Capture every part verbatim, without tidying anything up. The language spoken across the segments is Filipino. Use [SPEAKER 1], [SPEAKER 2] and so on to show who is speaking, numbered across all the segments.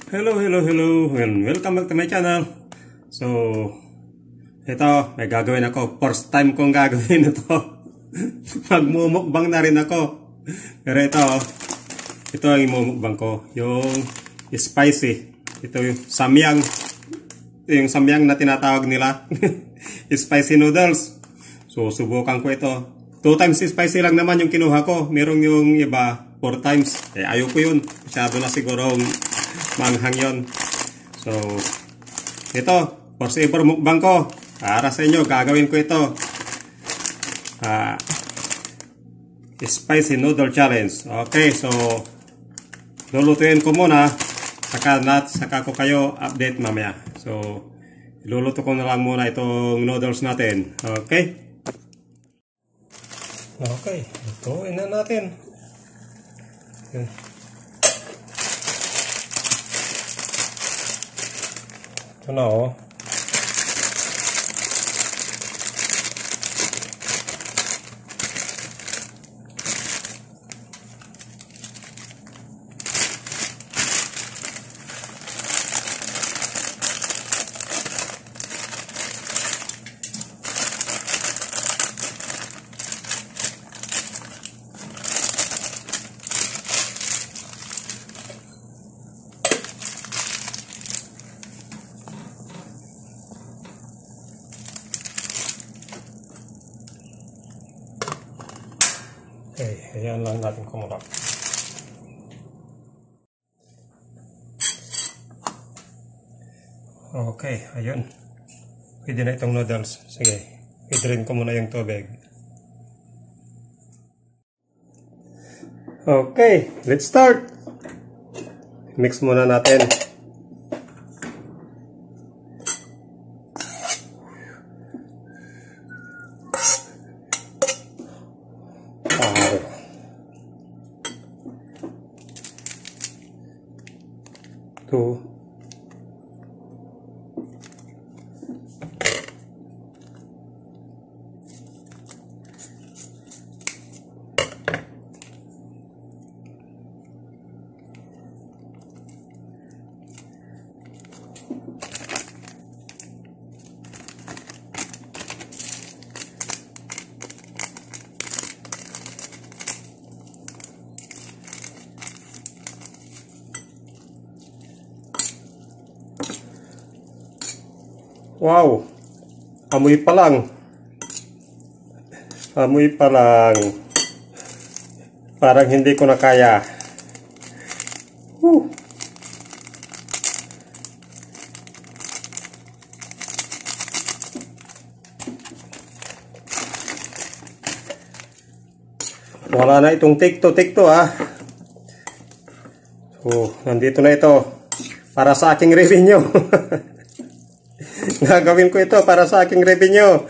[SPEAKER 1] Hello, hello, hello, and welcome back to my channel. So, ito, may gagawin ako. First time kong gagawin ito. Magmumukbang na rin ako. Pero ito, ito ang imumukbang ko. Yung spicy. Ito yung samyang. Ito yung samyang na tinatawag nila. Spicy noodles. So, subukan ko ito. Two times spicy lang naman yung kinuha ko. Merong yung iba, four times. Eh, ayoko yun. Masyado na sigurong manghang yun. So, ito, first ever mukbang ko. Para sa inyo, gagawin ko ito. Uh, spicy noodle challenge. Okay, so, lulutuin ko muna. Saka, nat, saka ko kayo update mamaya. So, luluto ko na lang muna itong noodles natin. Okay? Okay, lutuin na natin. Yun. Ito na oh. Okay, ayan lang natin kumulap. Okay, ayun. Pwede na itong noodles. Sige, i-drain ko muna yung tubig. Okay, let's start. Mix muna natin. Two. Wow, amoy pa lang. Amoy pa lang. Parang hindi ko na kaya. Whew. Wala na itong take to, take to ah. So, nandito na ito. Para sa aking revenue. Gagawin ko ito para sa aking revenue.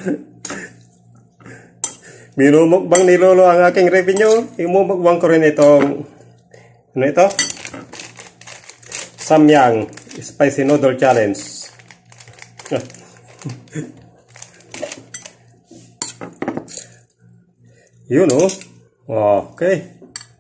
[SPEAKER 1] Minumukbang ni Lolo ang aking revenue. Imumukbang ko rin itong ano ito? Samyang Spicy Noodle Challenge. Yun oh. Okay.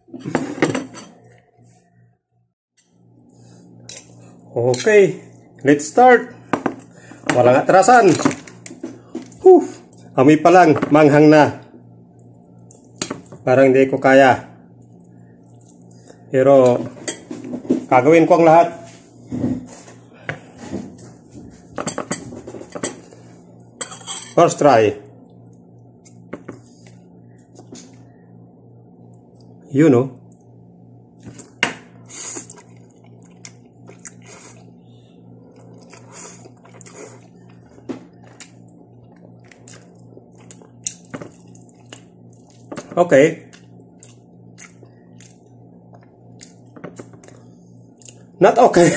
[SPEAKER 1] Okay. Let's start. Walang atrasan. Huh. Amoy pa lang, manghang na. Parang hindi ko kaya. Pero gagawin ko ang lahat. First try. You know. Okay. Not okay.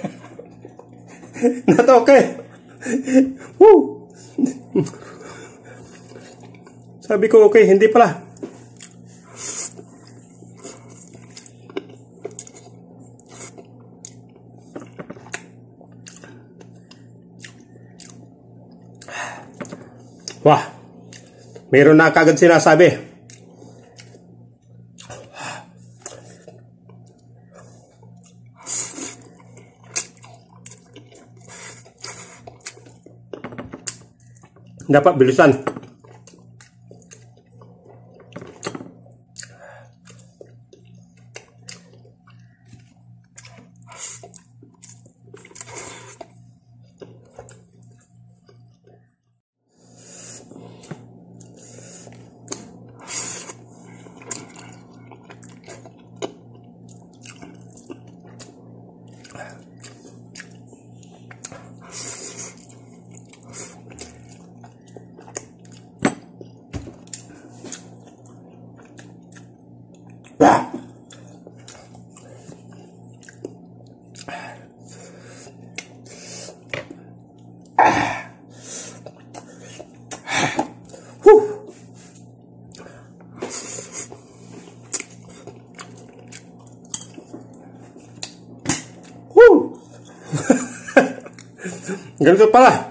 [SPEAKER 1] Not okay. Woo. Sabi ko okay, hindi pala. Wah. Mayroon na kagad sinasabi. Dapat bilisan. Ganito pala.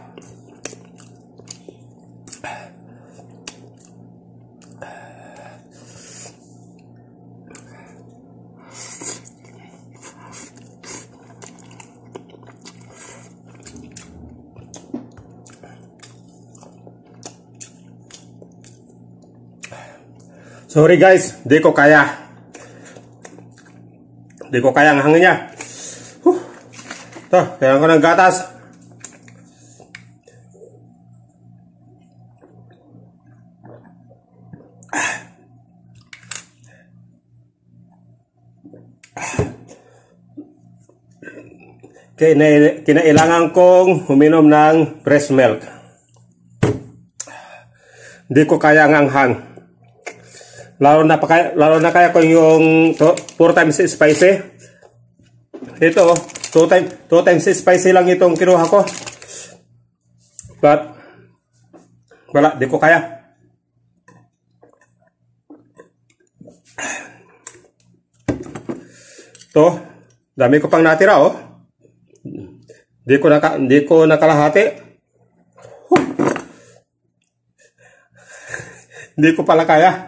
[SPEAKER 1] Sorry guys, di ko kaya. Di ko kaya ang hangin niya. Huh. Ito, kailangan ko ng gatas. Kina kinailangan kong uminom ng breast milk. Di ko kaya ang anghang. Lalo na, pa, lalo na kaya ko yung four times spicy. Ito, two times, two times spicy lang itong kinuha ko. But, wala, di ko kaya. Ito, dami ko pang natira, oh. Di ko, naka, di ko nakalahati. Huh. Di ko pala kaya.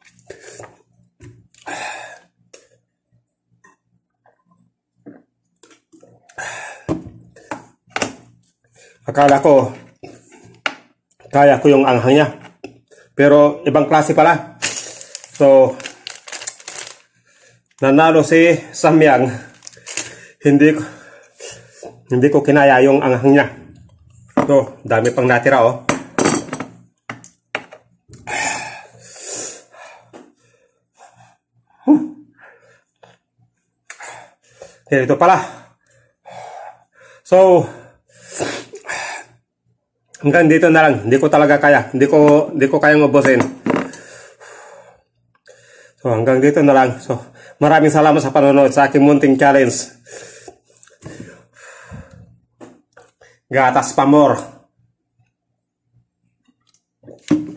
[SPEAKER 1] Akala ko kaya ko yung anghang niya, pero ibang klase pala. So nanalo si Samyang. Hindi ko hindi ko kinaya yung anghang niya. So dami pang natira, oh. Ito pala. So hanggang dito na lang. Hindi ko talaga kaya. Hindi ko, hindi ko kayang ubusin. So, hanggang dito na lang. So, maraming salamat sa panonood sa aking munting challenge. Gatas pa more.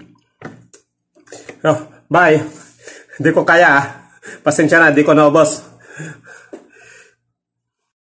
[SPEAKER 1] So, bye. Hindi ko kaya. Pasensya na, hindi ko naubos.